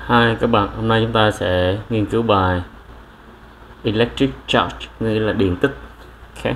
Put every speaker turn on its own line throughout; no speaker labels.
Hi các bạn, hôm nay chúng ta sẽ nghiên cứu bài Electric Charge, nghĩa là điện tích. Okay.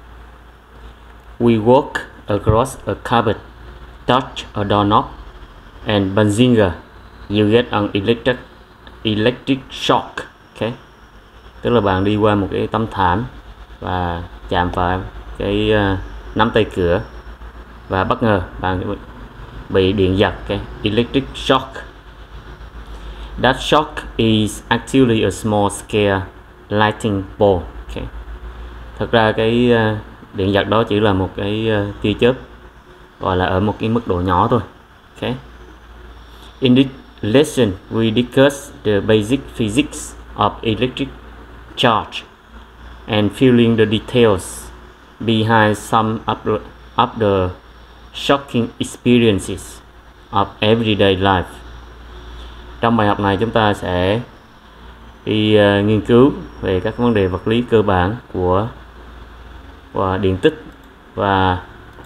We walk across a carpet, touch a doorknob, and Benzinger, you get an electric shock. Okay. Tức là bạn đi qua một cái tấm thảm và chạm vào cái nắm tay cửa và bất ngờ bạn bị điện giật, cái electric shock. That shock is actually a small scale lightning bolt. Okay. Thật ra cái điện giật đó chỉ là một cái tia chớp, gọi là ở một cái mức độ nhỏ thôi. Okay. In this lesson, we discuss the basic physics of electric charge and filling the details behind some of the shocking experiences of everyday life. Trong bài học này chúng ta sẽ đi nghiên cứu về các vấn đề vật lý cơ bản của điện tích và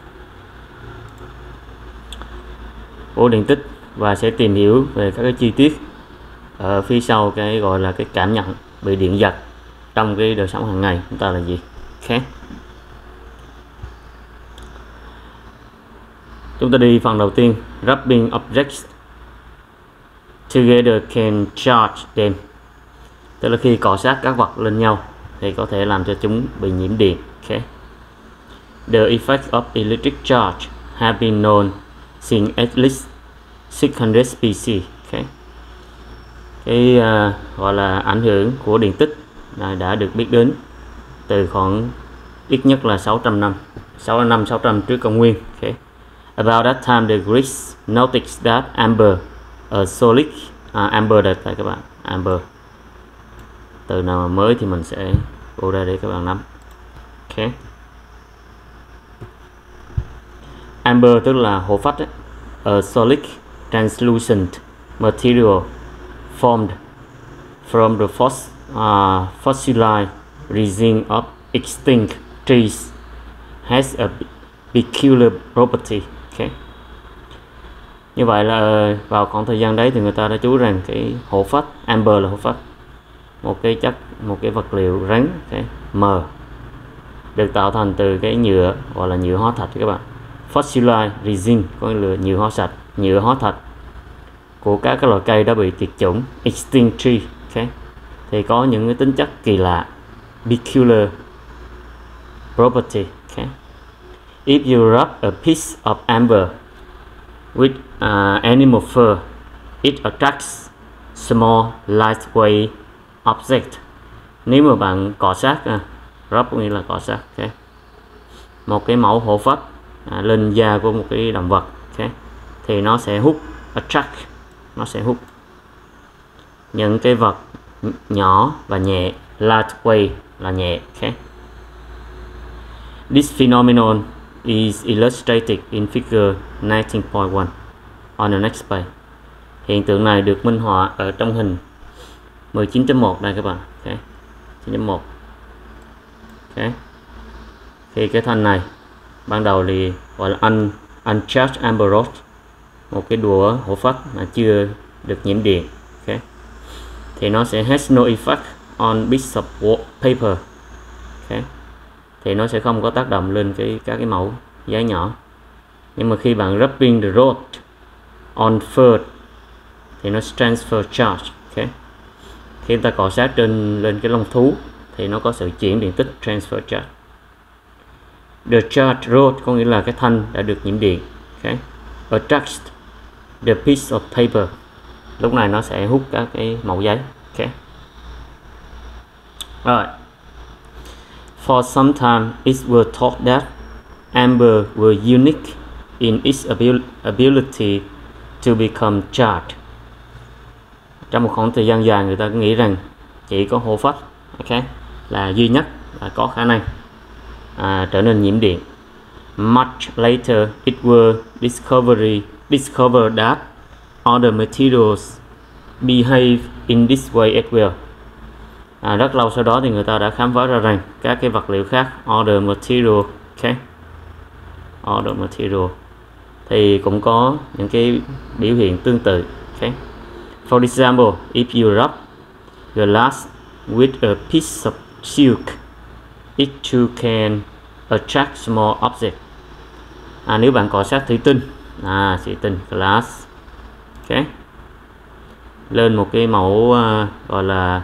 sẽ tìm hiểu về các cái chi tiết ở phía sau cái gọi là cái cảm nhận bị điện giật trong cái đời sống hàng ngày chúng ta là gì. Okay. Chúng ta đi phần đầu tiên, rubbing objects together can charge them. Tức là khi cọ sát các vật lên nhau thì có thể làm cho chúng bị nhiễm điện. Okay. The effects of electric charge have been known since at least 600 BC. Okay. Cái gọi là ảnh hưởng của điện tích đã được biết đến từ khoảng ít nhất là 600 trước công nguyên. Okay. About that time, the Greeks noticed that amber, a solid, amber đây các bạn, amber. Từ nào mà mới thì mình sẽ vô ra để các bạn nắm. Okay. Amber tức là hồ phách ấy. A solid translucent material formed from the fossilized resin of extinct trees has a peculiar property. Okay. Như vậy là vào khoảng thời gian đấy thì người ta đã chú rằng cái hồ phách, amber là hồ phách, một cái vật liệu rắn, cái mờ được tạo thành từ cái nhựa, gọi là nhựa hóa thạch các bạn. Fossilized resin có nghĩa là nhựa hóa thạch của các cái loài cây đã bị tuyệt chủng, extinct tree. Okay. Thì có những cái tính chất kỳ lạ, peculiar property. Okay. If you rub a piece of amber with animal fur, it attracts small lightweight object. Nếu mà bạn cọ sát, rub nghĩa là cọ sát, okay, một cái mẫu hổ phách lên da của một cái động vật, okay, thì nó sẽ hút, attract, nó sẽ hút những cái vật nhỏ và nhẹ, lightweight là nhẹ. Okay. This phenomenon is illustrated in figure 19.1 on the next page. Hiện tượng này được minh họa ở trong hình 19.1 đây các bạn. Okay. 9.1. Okay. Khi cái thanh này ban đầu thì gọi là uncharged amber rod, một cái đũa hổ phách mà chưa được nhiễm điện. Okay. Thì nó sẽ has no effect on piece of paper. Okay. Thì nó sẽ không có tác động lên các cái mẫu giấy nhỏ. Nhưng mà khi bạn rubbing the rod on fur thì nó transfer charge. Okay. Khi ta cọ sát lên cái lông thú thì nó có sự chuyển điện tích, transfer charge. The charge rod có nghĩa là cái thanh đã được nhiễm điện. Okay. Attracts the piece of paper. Lúc này nó sẽ hút các cái mẫu giấy. Okay. Rồi. For some time, it was thought that amber were unique in its ability to become charged. Trong một khoảng thời gian dài, người ta nghĩ rằng chỉ có hồ phách, okay, là duy nhất là có khả năng trở nên nhiễm điện. Much later, it was discovered that other materials behave in this way as well. Rất lâu sau đó thì người ta đã khám phá ra rằng các cái vật liệu khác, other material, okay, other material thì cũng có những cái biểu hiện tương tự. Okay. For example, if you rub glass with a piece of silk, it too can attract small objects. Nếu bạn cọ sát thủy tinh, thủy tinh glass, okay, lên một cái mẫu gọi là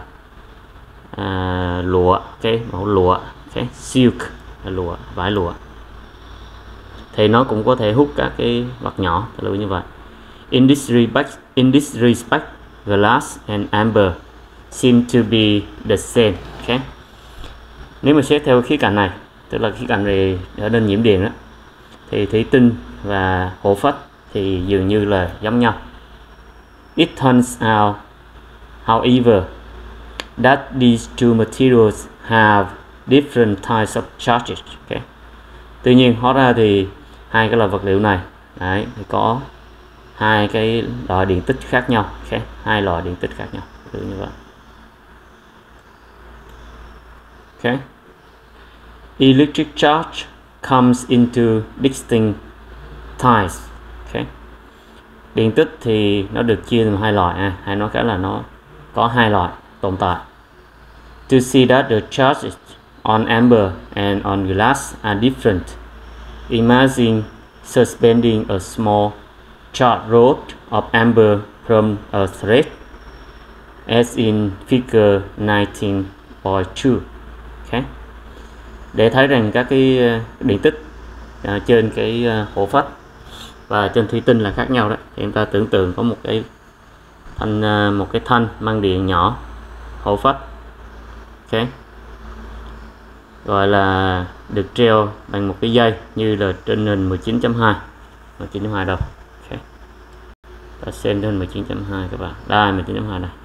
lụa, cái mẫu lụa, cái silk là lụa, vải lụa, thì nó cũng có thể hút các cái vật nhỏ,例như vậy. In this respect, glass and amber seem to be the same. Okay. Nếu mà xét theo khía cạnh này, tức là khía cạnh về trở nên nhiễm điện đó, thì thủy tinh và hổ phách thì dường như là giống nhau. It turns out, however, that these two materials have different types of charges. Okay. Tuy nhiên hóa ra thì hai cái loại vật liệu này thì có hai cái loại điện tích khác nhau. Okay. Hai loại điện tích khác nhau, như vậy. Okay. Electric charge comes into distinct types. Okay. Điện tích thì nó được chia thành hai loại, hay nói cái là nó có hai loại tồn tại. To see that the charges on amber and on glass are different, imagine suspending a small charged rod of amber from a thread, as in figure 19.2. Okay. Để thấy rằng các cái điện tích trên cái hổ phách và trên thủy tinh là khác nhau đó, thì chúng ta tưởng tượng có một cái thanh mang điện nhỏ hổ phách, okay, gọi là được treo bằng một cái dây như là trên hình 19.2 đâu. Okay. Ta xem trên 19.2 các bạn, đây 19.2 này.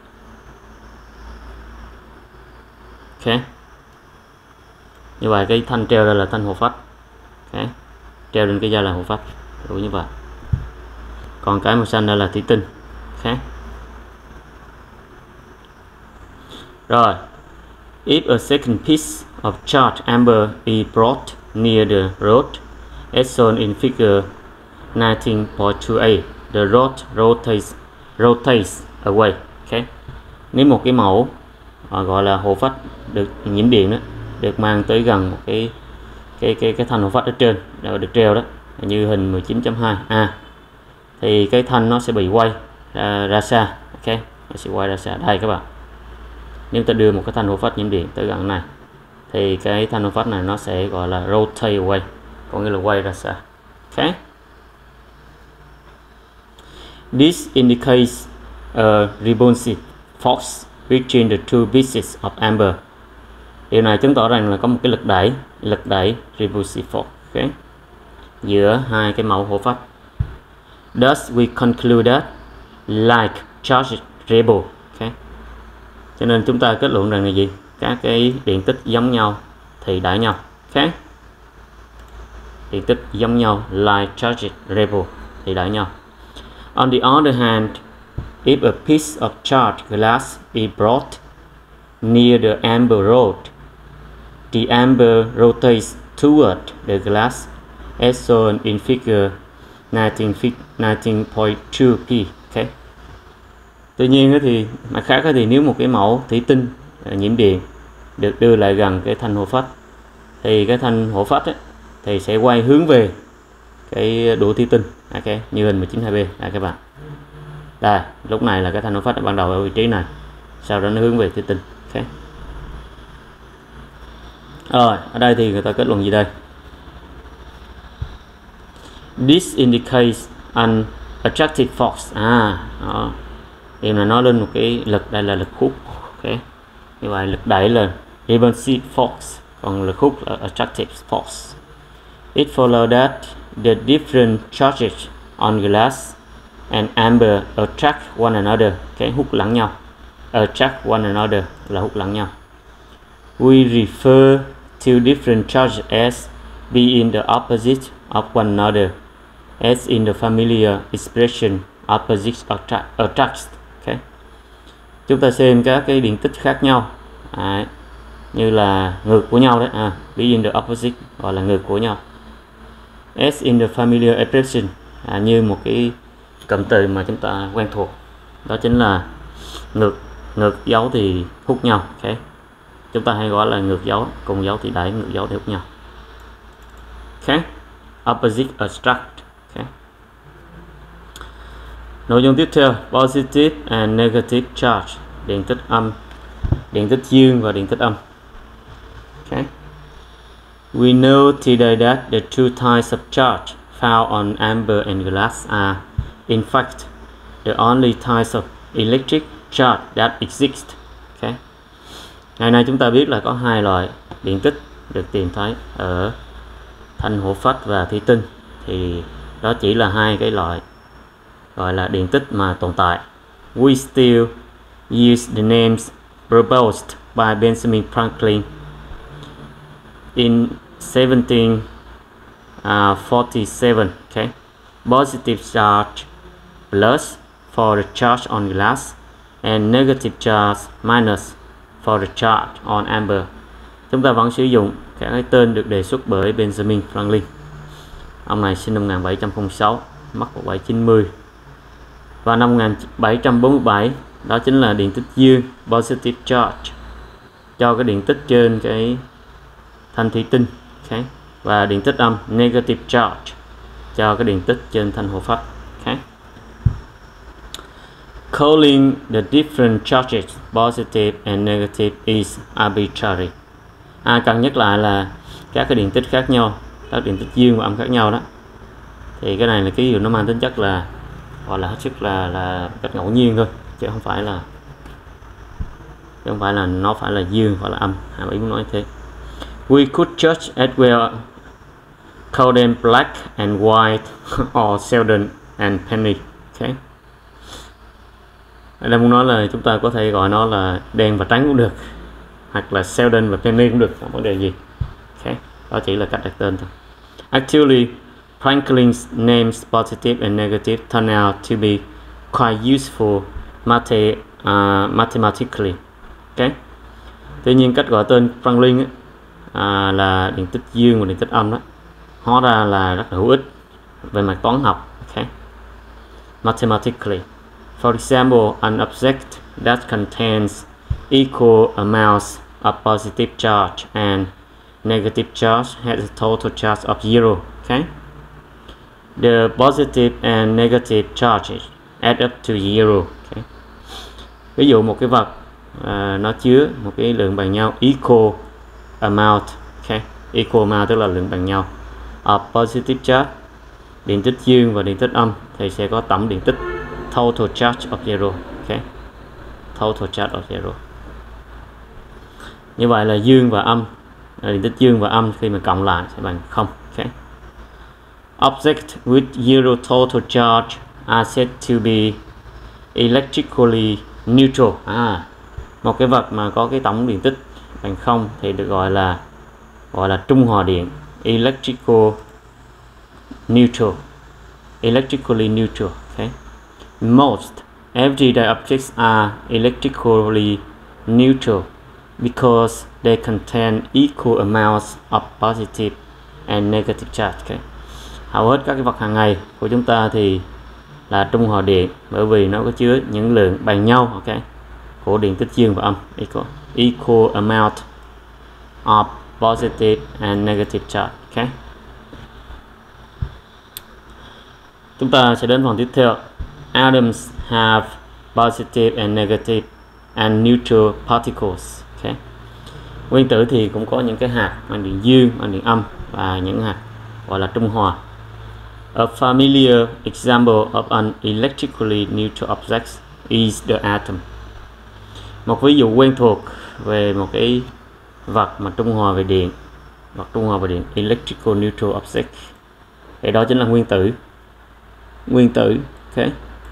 Okay. Như vậy cái thanh treo đây là thanh hổ phách, okay, treo lên cái dây là hổ phách, đúng như vậy. Còn cái màu xanh đây là thủy tinh. Okay. Rồi, if a second piece of charged amber is brought near the rod, as shown in figure 19.28, the rod rotates away. Okay. Nếu một cái mẫu gọi là hổ phách được nhiễm điện đó, được mang tới gần một cái thanh hổ phách ở trên được treo đó, như hình 19.2 thì cái thanh nó sẽ bị quay ra xa. Ok, nó sẽ quay ra xa đây các bạn. Nếu ta đưa một cái thanh hổ phách nhiễm điện tới gần này thì cái thanh hổ phách này nó sẽ gọi là rotate away, có nghĩa là quay ra xa. Ok, this indicates a repulsive force between the two pieces of amber. Điều này chứng tỏ rằng là có một cái lực đẩy repulsive force, okay, giữa hai cái mẫu hổ phách. Thus we conclude that like charged rebel. Okay. Cho nên chúng ta kết luận rằng là gì? Các cái điện tích giống nhau thì đẩy nhau. Okay. Điện tích giống nhau like charged rebel thì đẩy nhau. On the other hand, if a piece of charged glass is brought near the amber rod, the amber rotates toward the glass, as shown in figure 19.2p. Okay. Tuy nhiên thì mặt khác thì nếu một cái mẫu thủy tinh nhiễm điện được đưa lại gần cái thanh hổ phách thì cái thanh hổ phách thì sẽ quay hướng về cái đũa thủy tinh. Okay. Như hình 19.2b các bạn. Đây, lúc này là cái thanh hổ phách ban đầu ở vị trí này, sau đó nó hướng về thủy tinh. Okay. Rồi, ở đây thì người ta kết luận gì đây? This indicates an attractive force. Đó. Điều này nói lên một cái lực, đây là lực hút. Okay. Như vậy lực đẩy là repulsive force, còn lực hút là attractive force. It follows that the different charges on glass and amber attract one another. Okay. Hút lẫn nhau. Attract one another là hút lẫn nhau. We refer to different charges as being the opposite of one another, as in the familiar expression opposites attract. Okay. Chúng ta xem các cái điện tích khác nhau như là ngược của nhau đấy, being the opposite gọi là ngược của nhau, as in the familiar expression như một cái cụm từ mà chúng ta quen thuộc. đó chính là ngược dấu thì hút nhau. Okay. Chúng ta hay gọi là ngược dấu, cùng dấu thì đẩy, ngược dấu thì hút nhau. Okay. Opposite attract. Okay. Nội dung tiếp theo, positive and negative charge, điện tích âm, điện tích dương và điện tích âm. Okay. We know today that the two types of charge found on amber and glass are, in fact, the only types of electric charge that exist. Okay. Ngày nay chúng ta biết là có hai loại điện tích được tìm thấy ở thanh hổ phách và thủy tinh, thì đó chỉ là hai cái loại gọi là điện tích mà tồn tại. We still use the names proposed by Benjamin Franklin in 1747. Okay. Positive charge plus for the charge on glass and negative charge minus for the charge on amber. Chúng ta vẫn sử dụng các cái tên được đề xuất bởi Benjamin Franklin. Ông này sinh năm 1706, mất 1790. Và năm 1747, đó chính là điện tích dương, positive charge, cho cái điện tích trên cái thanh thủy tinh. Okay. Và điện tích âm, negative charge, cho cái điện tích trên thanh hổ phách. Okay. Calling the different charges positive and negative is arbitrary. Cần nhắc lại là các cái điện tích khác nhau, các điện tích dương và âm khác nhau đó, thì cái này là cái điều nó mang tính chất là gọi là hết sức là cách ngẫu nhiên thôi, chứ không phải là nó phải là dương hoặc là âm. Hàm ý muốn nói thế. We could judge as well call them black and white or Sheldon and Penny. Okay. Đây muốn nói là chúng ta có thể gọi nó là đen và trắng cũng được, hoặc là Sheldon và Penny cũng được, không vấn đề gì. Okay. Đó chỉ là cách đặt tên thôi. Actually, Franklin's names positive and negative turn out to be quite useful mathematically. Okay. Tuy nhiên cách gọi tên Franklin là điện tích dương và điện tích âm đó, hóa ra là rất là hữu ích về mặt toán học. Okay. Mathematically. For example, an object that contains equal amounts of positive charge and negative charge has a total charge of 0. Okay. The positive and negative charges add up to 0. Okay. Ví dụ một cái vật nó chứa một cái lượng bằng nhau equal amount. Okay. Equal amount tức là lượng bằng nhau of positive charge, điện tích dương và điện tích âm, thì sẽ có tổng điện tích total charge of 0. Okay. Total charge of 0. Như vậy là dương và âm, điện tích dương và âm khi mà cộng lại sẽ bằng 0. Okay. Objects with zero total charge are said to be electrically neutral. Một cái vật mà có cái tổng điện tích bằng 0 thì được gọi là trung hòa điện, electrically neutral. Okay. Most everyday objects are electrically neutral because they contain equal amounts of positive and negative charge. Okay. Hầu hết các cái vật hàng ngày của chúng ta thì là trung hòa điện, bởi vì nó có chứa những lượng bằng nhau. Okay. Của điện tích dương và âm, equal amount of positive and negative charge. Okay. Chúng ta sẽ đến phần tiếp theo. Atoms have positive and negative and neutral particles. Okay. Nguyên tử thì cũng có những cái hạt mang điện dương, mang điện âm, và những hạt gọi là trung hòa. A familiar example of an electrically neutral object is the atom. Một ví dụ quen thuộc về một cái vật mà trung hòa về điện, electrical neutral object, thì đó chính là nguyên tử. Okay.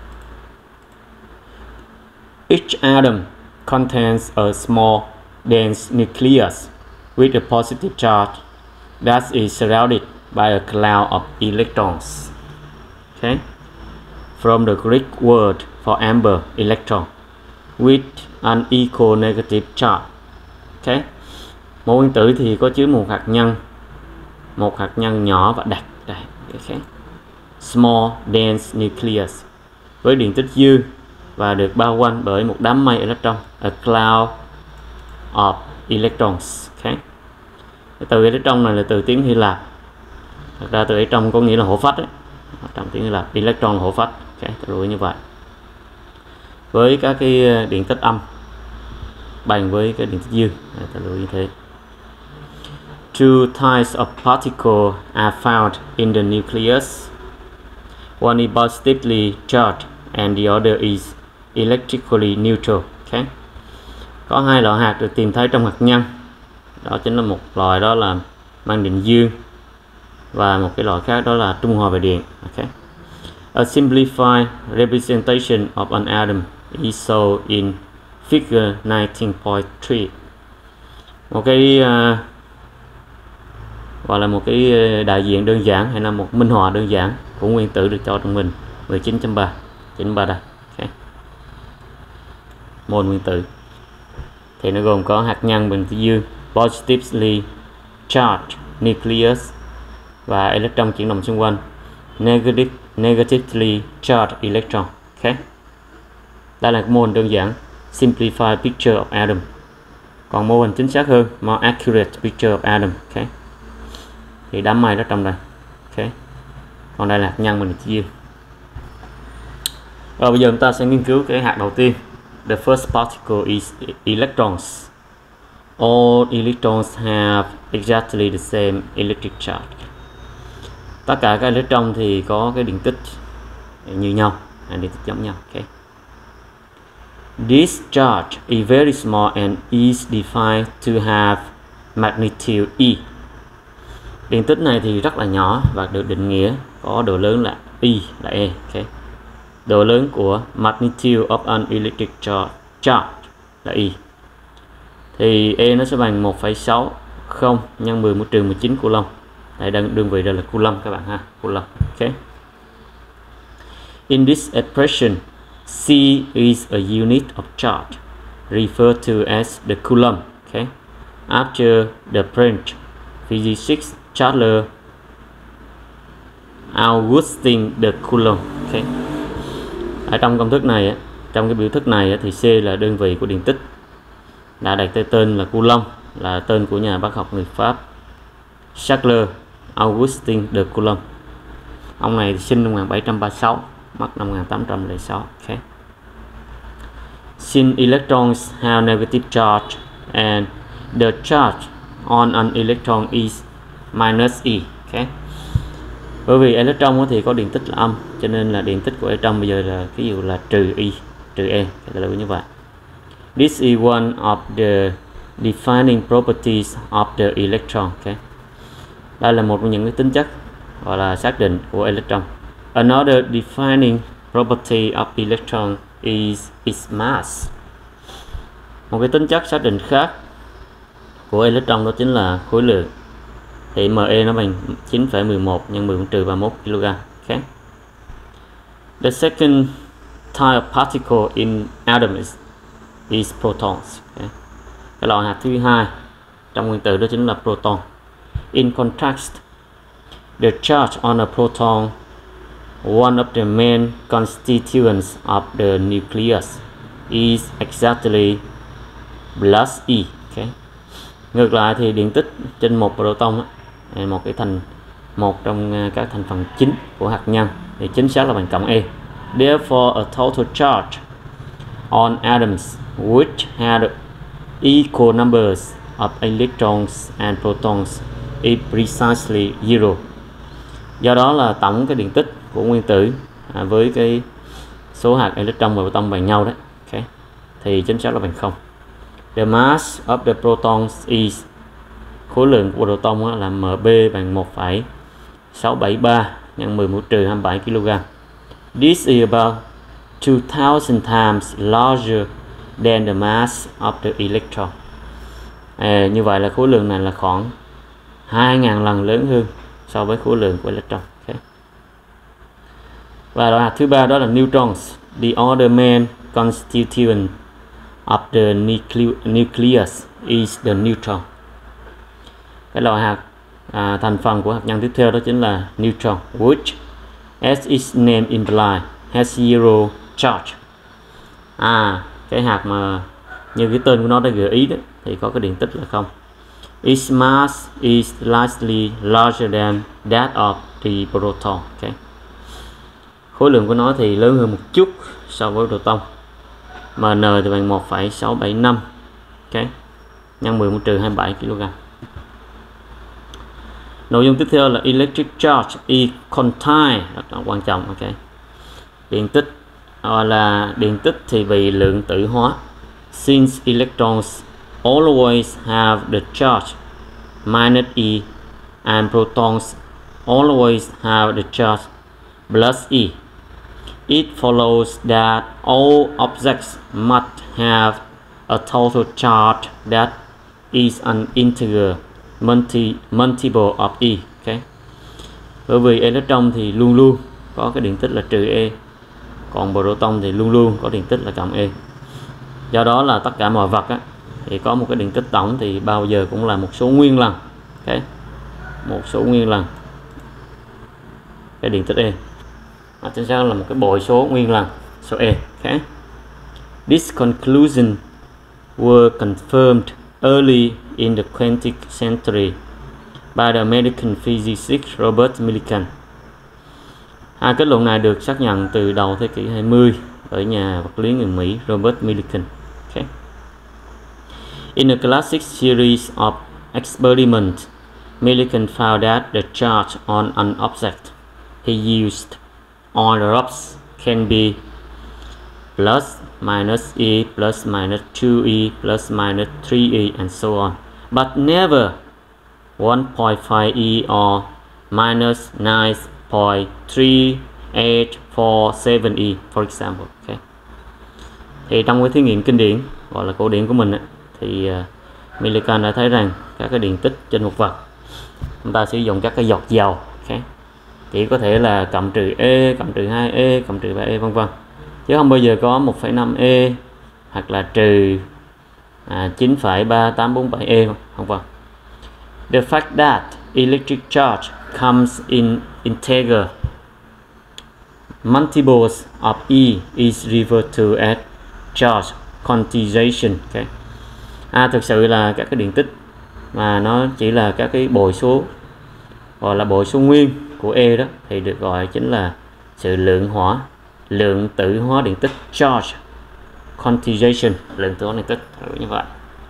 Each atom contains a small dense nucleus with a positive charge that is surrounded by a cloud of electrons. Okay. From the Greek word for amber, electron, with an equal negative charge. Okay. Một nguyên tử thì có chứa một hạt nhân nhỏ và đặc. Okay. Small dense nucleus với điện tích dương và được bao quanh bởi một đám mây electron, a cloud of electrons. Okay. Cái từ electron này là từ tiếng Hy Lạp. Thật ra từ electron có nghĩa là hổ phách đấy. Trong tiếng Hy Lạp, electron là hổ phách. Okay, ta lưu ý như vậy. Với các cái điện tích âm bằng với cái điện tích dương, ta lưu ý như thế. Two types of particles are found in the nucleus. One is positively charged and the other is electrically neutral. Okay. Có hai loại hạt được tìm thấy trong hạt nhân. Đó chính là một loại đó là mang điện dương và một cái loại khác đó là trung hòa về điện. Okay. A simplified representation of an atom is shown in figure 19.3. Một cái gọi là một cái đại diện đơn giản hay là một minh họa đơn giản của nguyên tử được cho trong mình 19.3 đây. Okay. Mol nguyên tử thì nó gồm có hạt nhân bằng điện dương, positively charged nucleus và electron chuyển động xung quanh, negatively charged electron. Okay. Đây là mô hình đơn giản, simplified picture of atom. Còn mô hình chính xác hơn, more accurate picture of atom. Okay. Thì đám mây đó trong đây. Okay. Còn đây là hạt nhân bằng điện dương. Rồi bây giờ chúng ta sẽ nghiên cứu cái hạt đầu tiên. The first particle is electrons. All electrons have exactly the same electric charge. Tất cả các electron thì có cái điện tích như nhau, điện tích giống nhau. Okay. This charge is very small and is defined to have magnitude E. Điện tích này thì rất là nhỏ và được định nghĩa có độ lớn là E, là E. Okay. Độ lớn của magnitude of an electric charge là E. Thì E nó sẽ bằng 1,60 nhân 10 mũ trừ 19 coulomb. Tại đơn vị đây là coulomb các bạn ha, coulomb. Okay. In this expression, C is a unit of charge referred to as the coulomb. Okay. After the French physicist Charles Augustin de Coulomb. Okay. Ở trong công thức này, trong cái biểu thức này thì C là đơn vị của điện tích, đã đặt tên là Coulomb, là tên của nhà bác học người Pháp Charles Augustin de Coulomb. Ông này sinh năm 1736, mất năm 1806. Okay. Since electrons have negative charge and the charge on an electron is minus E. Okay. Bởi vì electron thì có điện tích là âm, cho nên là điện tích của electron bây giờ là ví dụ là trừ E, trừ E, cái là như vậy. This is one of the defining properties of the electron. Okay. Đây là một trong những cái tính chất gọi là xác định của electron. Another defining property of electron is its mass. Một cái tính chất xác định khác của electron đó chính là khối lượng. Thì ME nó bằng 9,11 nhân 10 trừ 31 kg. Okay. The second type of particle in atoms is protons. Okay. Cái loại hạt thứ hai trong nguyên tử đó chính là proton. In contrast, the charge on a proton, one of the main constituents of the nucleus, is exactly plus E. Okay. Ngược lại thì điện tích trên một proton, một trong các thành phần chính của hạt nhân, thì chính xác là bằng cộng E. Therefore, a total charge on atoms which had equal numbers of electrons and protons is precisely zero. Do đó là tổng cái điện tích của nguyên tử với cái số hạt electron và proton bằng nhau đấy. Okay. Thì chính xác là bằng 0. The mass of the protons is, khối lượng của proton là MB bằng 1,673 nhân 10 mũ trừ 27 kg. This is about 2000 times larger than the mass of the electron. Như vậy là khối lượng này là khoảng 2000 lần lớn hơn so với khối lượng của electron. Okay. Và loại hạt thứ ba đó là neutrons. The other main constituent of the nucleus is the neutron. Cái loại hạt thành phần của hạt nhân tiếp theo đó chính là neutron, which as its name implies has zero charge. Cái hạt mà như cái tên của nó đã gợi ý đó thì có cái điện tích là không. Its mass is slightly larger than that of the proton. Okay. Khối lượng của nó thì lớn hơn một chút so với proton. Mn thì bằng 1,675. Okay. Nhân 10 trừ 27 kg. Nội dung tiếp theo là electric charge is contained, rất là quan trọng. Okay. Điện tích điện tích thì bị lượng tử hóa. Since electrons always have the charge minus E and protons always have the charge plus E, it follows that all objects must have a total charge that is an integer multiple of E. Okay. Bởi vì electron thì luôn luôn có cái điện tích là trừ E, còn proton thì luôn luôn có điện tích là cộng E. Do đó là tất cả mọi vật thì có một cái điện tích tổng thì bao giờ cũng là một số nguyên lần. Okay. Một số nguyên lần cái điện tích E. Chính xác là một cái bội số nguyên lần số E. Okay. This conclusion were confirmed early in the 20th century by the American physicist Robert Millikan. Hai kết luận này được xác nhận từ đầu thế kỷ 20 bởi nhà vật lý người Mỹ Robert Millikan. Okay. In a classic series of experiments, Millikan found that the charge on an object he used on the rocks can be plus minus E plus minus 2E plus minus 3E and so on, but never 1.5E or minus 9.3847E, for example. Okay. Thì trong cái thí nghiệm kinh điển gọi là cổ điển của mình thì Millikan đã thấy rằng các cái điện tích trên một vật chúng ta sử dụng các cái giọt dầu. Okay. Chỉ có thể là cộng trừ E, cộng trừ 2E, cộng trừ 3E vân vân, chứ không bao giờ có 1,5E hoặc là trừ 9,3847E vân vân. The fact that electric charge comes in integer multiples of E is referred to as charge quantization. Okay. Thực sự là các cái điện tích mà nó chỉ là các cái bội số gọi là bội số nguyên của E đó thì được gọi chính là sự lượng tử hóa điện tích, charge quantization, lượng tử hóa điện tích như vậy.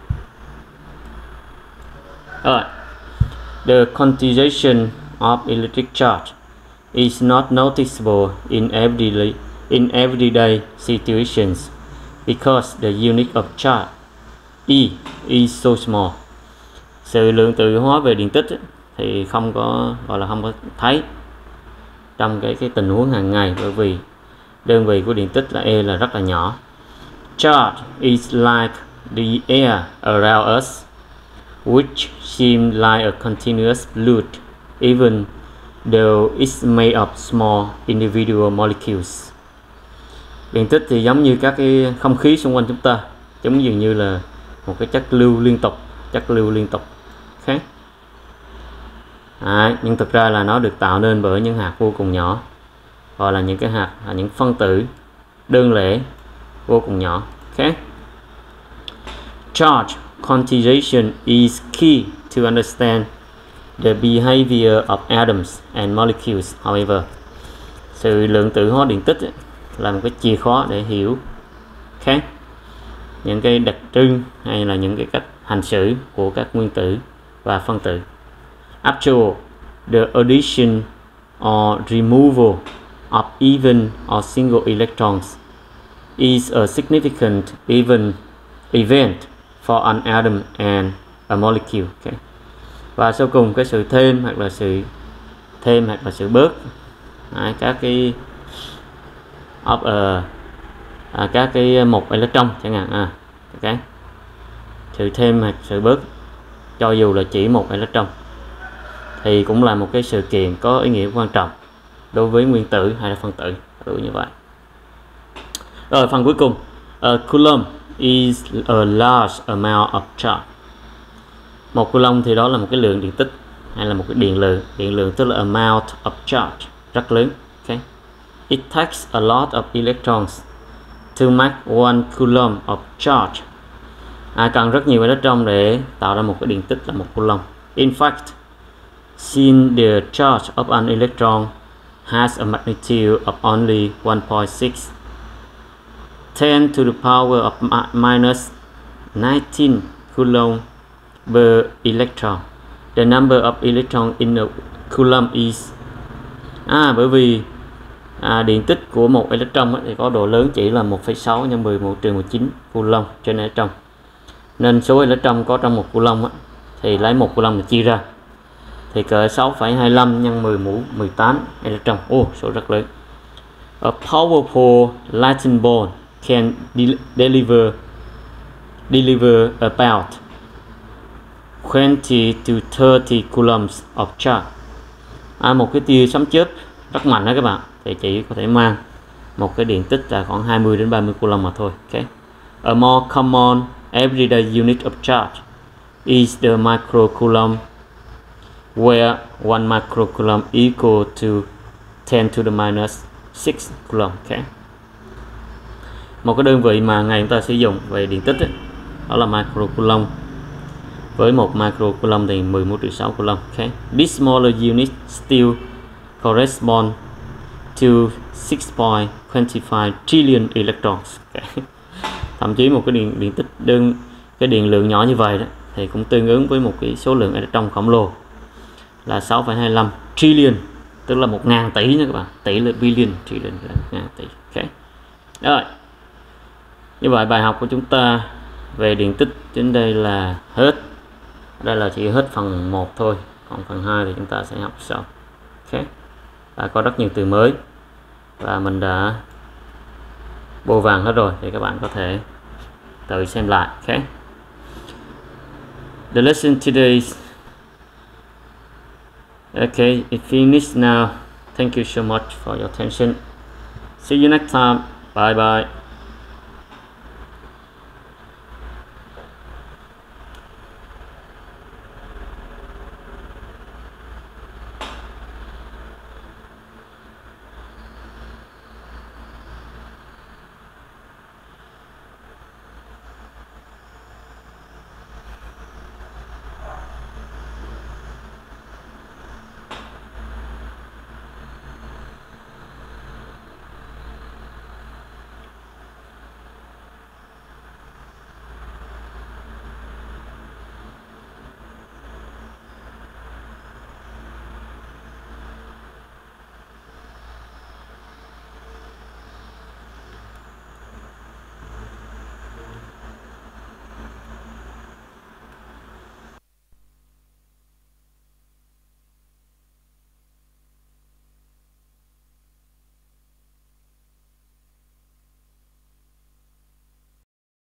The quantization of electric charge is not noticeable in everyday situations because the unit of charge E is so small. Sự lượng tử hóa về điện tích thì không có gọi là không có thấy trong cái tình huống hàng ngày, bởi vì đơn vị của điện tích là E là rất là nhỏ. Charge is like the air around us, which seems like a continuous fluid, even though it's made of small individual molecules. Điện tích thì giống như các cái không khí xung quanh chúng ta, giống dường như là một cái chất lưu liên tục. Okay. Nhưng thực ra là nó được tạo nên bởi những hạt vô cùng nhỏ, gọi là những cái hạt những phân tử đơn lẻ vô cùng nhỏ. Okay. Charge quantization is key to understand the behavior of atoms and molecules. However, sự lượng tử hóa điện tích là một cái chìa khóa để hiểu những cái đặc trưng hay là những cái cách hành xử của các nguyên tử và phân tử. After all, the addition or removal of even or single electrons is a significant event for an atom and a molecule. Okay. Và sau cùng cái sự thêm hoặc là sự bớt các cái một electron chẳng hạn. Okay. Sự thêm hoặc sự bớt cho dù là chỉ một electron thì cũng là một cái sự kiện có ý nghĩa quan trọng đối với nguyên tử hay là phân tử, như vậy. Rồi phần cuối cùng, coulomb is a large amount of charge. Một coulomb thì đó là một cái lượng điện tích hay là một cái điện lượng tức là amount of charge, rất lớn. Okay. It takes a lot of electrons to make 1 coulomb of charge. Cần rất nhiều electron để tạo ra một cái điện tích là 1 coulomb. In fact, since the charge of an electron has a magnitude of only 1.6 10 to the power of minus 19 coulomb per electron, the number of electrons in a coulomb is bởi vì điện tích của một electron thì có độ lớn chỉ là 1,6 nhân 10⁻⁻⁹ coulomb trên electron, nên số electron có trong 1 coulomb thì lấy 1 coulomb để chia ra thì cỡ 6,25 nhân 10⁻⁸ electron. Số rất lớn. A powerful lightning bolt can deliver about 20 to 30 coulombs of charge. Một cái tia sấm chớp rất mạnh đó các bạn, thì chỉ có thể mang một cái điện tích là khoảng 20 đến 30 coulomb mà thôi. Okay. A more common everyday unit of charge is the microcoulomb, where 1 microcoulomb equal to 10 to the minus 6 coulomb. Okay. Một cái đơn vị mà ngày chúng ta sử dụng về điện tích đó là microcoulomb. Với 1 microcoulomb thì 10⁻⁶ coulomb. Okay. This smaller unit still correspond to 6.25 trillion electrons. Okay. Thậm chí một cái điện tích cái điện lượng nhỏ như vậy đó thì cũng tương ứng với một cái số lượng electron khổng lồ là 6,25 trillion, tức là 1.000 tỷ nha các bạn. Tỷ là billion, trillion là 1.000 tỷ. Okay. Rồi. Như vậy bài học của chúng ta về điện tích đến đây là hết. Đây là chỉ hết phần 1 thôi, còn phần 2 thì chúng ta sẽ học sau. Okay. Và có rất nhiều từ mới và mình đã bôi vàng hết rồi thì các bạn có thể tự xem lại. Okay. The lesson today is okay, it finished now. Thank you so much for your attention. See you next time. Bye bye.